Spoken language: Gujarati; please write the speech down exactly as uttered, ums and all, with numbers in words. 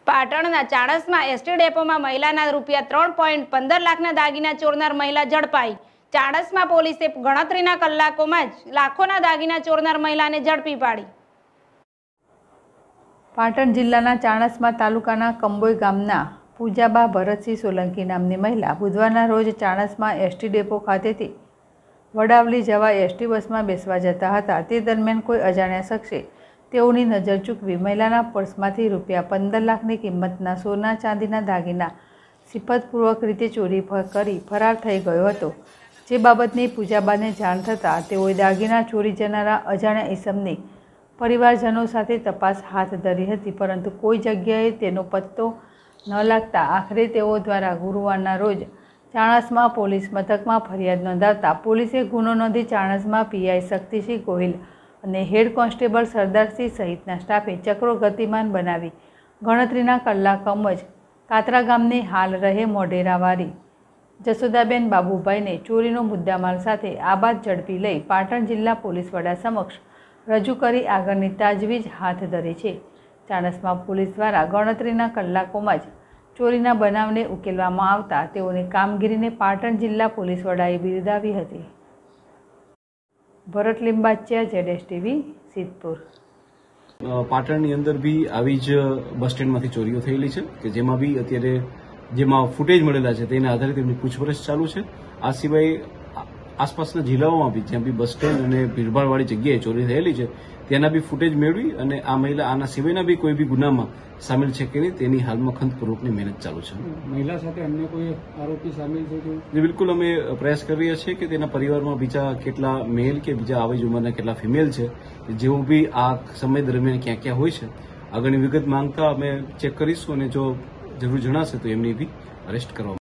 પાટણના ચાણસમાં એસટી ડેપોમાં મહિલાના રૂપિયા ત્રણ પોઈન્ટ પંદર લાખના દાગીના ચોરનાર મહિલા ઝડપાઈ। ચાણસમાં પોલીસે ગણતરીના કલાકોમાં જ લાખોના દાગીના ચોરનાર મહિલાને ઝડપી પાડી। પાટણ જિલ્લાના ચાણસ્મા તાલુકાના કંબોઈ ગામના પૂજાબા ભરતસિંહ સોલંકી નામની મહિલા બુધવારના રોજ ચાણસ્મા એસટી ડેપો ખાતેથી વડાવલી જવા એસટી બસમાં બેસવા જતા હતા। તે દરમિયાન કોઈ અજાણ્યા શખ્સે તેઓની નજર ચૂકવી મહિલાના પર્સમાંથી રૂપિયા પંદર લાખની કિંમતના સોના ચાંદીના દાગીના સિફતપૂર્વક રીતે ચોરી કરી ફરાર થઈ ગયો હતો। જે બાબતની પૂજાબાને જાણ થતાં તેઓએ દાગીના ચોરી જનારા અજાણ્યા ઈસમની પરિવારજનો સાથે તપાસ હાથ ધરી હતી, પરંતુ કોઈ જગ્યાએ તેનો પત્તો ન લાગતા આખરે તેઓ દ્વારા ગુરુવારના રોજ ચાણસ્મા પોલીસ મથકમાં ફરિયાદ નોંધાવતા પોલીસે ગુનો નોંધી ચાણસ્મા પીઆઈ શક્તિસિંહ ગોહિલ અને હેડ કોન્સ્ટેબલ સરદારસિંહ સહિતના સ્ટાફે ચક્રો ગતિમાન બનાવી ગણતરીના કલાકોમાં જ કાતરા ગામની હાલ રહે મોઢેરાવાળી જશોદાબેન બાબુભાઈને ચોરીનો મુદ્દામાલ સાથે આબાદ ઝડપી લઈ પાટણ જિલ્લા પોલીસ વડા સમક્ષ રજૂ કરી આગળની તાજવીજ હાથ ધરી છે। ચાણસ્મા પોલીસ દ્વારા ગણતરીના કલાકોમાં જ ચોરીના બનાવને ઉકેલવામાં આવતા તેઓની કામગીરીને પાટણ જિલ્લા પોલીસ વડાએ બિરદાવી હતી। ભરત લિંબાચિયા, જેડેશ ટીવી, સિદ્ધપુર। પાટણની અંદર બી આવી જ બસ સ્ટેન્ડમાંથી ચોરીઓ થયેલી છે કે જેમાં બી અત્યારે જેમાં ફૂટેજ મળેલા છે તેના આધારે તેમની પૂછપરછ ચાલુ છે। આ સિવાય આસપાસના જિલ્લાઓમાં બી જ્યાં બી બસ સ્ટેન્ડ અને ભીડભાડવાળી જગ્યાએ ચોરી થયેલી છે તેના બી ફૂટેજ મેળવી અને આ મહિલા આના સિવાયના બી કોઈ બી ગુનામાં સામેલ છે કે નહીં તેની હાલમાં ખંતપૂર્વકની મહેનત ચાલુ છે। મહિલા સાથે અન્ય કોઈ આરોપી સામેલ છે? જે બિલકુલ અમે પ્રયાસ કરી રહ્યા છીએ કે તેના પરિવારમાં બીજા કેટલા મેલ કે બીજા આવી જ ઉંમરના કેટલા ફિમેલ છે જેઓ બી આ સમય દરમિયાન ક્યાં ક્યાં હોય છે આગળની વિગત માંગતા અમે ચેક કરીશું અને જો જરૂર જણાશે તો એમની બી અરેસ્ટ કરવામાં